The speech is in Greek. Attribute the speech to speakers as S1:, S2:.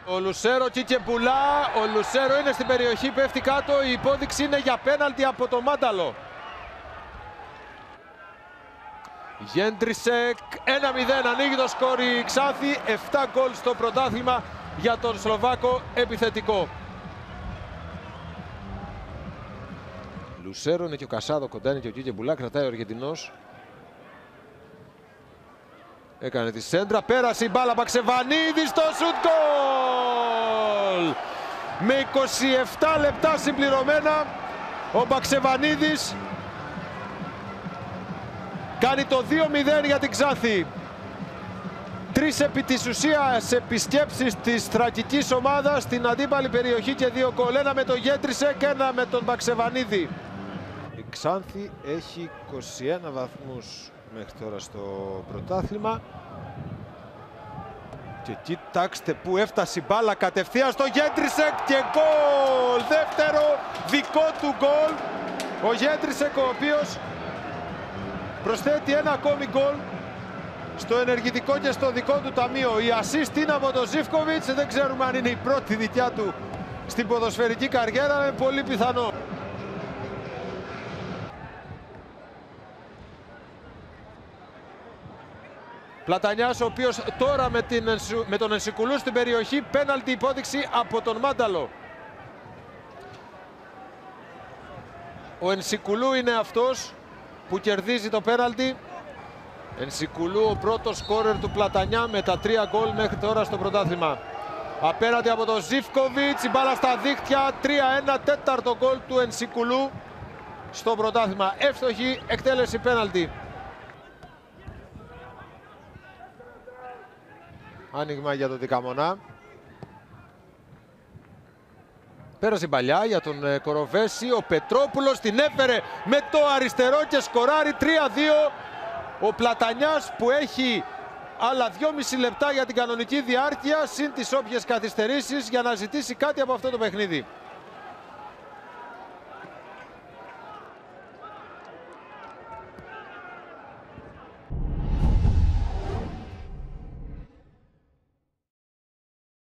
S1: Ο Λουσέρο Κικεμπουλά, ο Λουσέρο είναι στην περιοχή, πέφτει κάτω, η υπόδειξη είναι για πέναλτι από το Μάνταλο. Γέντρισεκ, 1-0, ανοίγει το σκορ η Ξάνθη, 7 γκολ στο πρωτάθλημα για τον Σλοβάκο επιθετικό. Λουσέρο είναι και ο Κασάδο, κοντά είναι και ο Κικεμπουλά, κρατάει ο Αργεντινός. Έκανε τη σέντρα, πέρασε η μπάλα, Μπαξεβανίδης στο σουτ, γκολ! Με 27 λεπτά συμπληρωμένα, ο Μπαξεβανίδης κάνει το 2-0 για την Ξάνθη. 3 επί της ουσίας επισκέψεις της θρακικής ομάδας στην αντίπαλη περιοχή και 2 γκολ. Ένα με τον Γέντρισεκ και ένα με τον Μπαξεβανίδη. Η Ξάνθη έχει 21 βαθμούς μέχρι τώρα στο πρωτάθλημα. Και κοιτάξτε που έφτασε η μπάλα κατευθείαν στο Γέντρισεκ και γκολ! Δεύτερο δικό του γκολ. Ο Γέντρισεκ, ο οποίος προσθέτει ένα ακόμη γκολ στο ενεργητικό και στο δικό του ταμείο. Η ασίστ είναι από τον Ζίβκοβιτς, δεν ξέρουμε αν είναι η πρώτη δικιά του στην ποδοσφαιρική καριέρα, είναι πολύ πιθανό. Πλατανιάς, ο οποίος τώρα με τον Ενσικουλού στην περιοχή, πέναλτι υπόδειξη από τον Μάνταλο. Ο Ενσικουλού είναι αυτός που κερδίζει το πέναλτι. Ενσικουλού, ο πρώτος σκόρερ του Πλατανιά με τα 3 γκολ μέχρι τώρα στο πρωτάθλημα. Απέναντι από τον Ζίβκοβιτς, η μπάλα στα δίχτυα, 3-1, τέταρτο γκολ του Ενσικουλού στο πρωτάθλημα. Εύστοχη εκτέλεση πέναλτι. Άνοιγμα για τον Δικαμονά. Πέρασε η παλιά για τον Κοροβέση. Ο Πετρόπουλος την έφερε με το αριστερό και σκοράρει 3-2. Ο Πλατανιάς που έχει άλλα 2,5 λεπτά για την κανονική διάρκεια συν τις όποιες καθυστερήσεις για να ζητήσει κάτι από αυτό το παιχνίδι.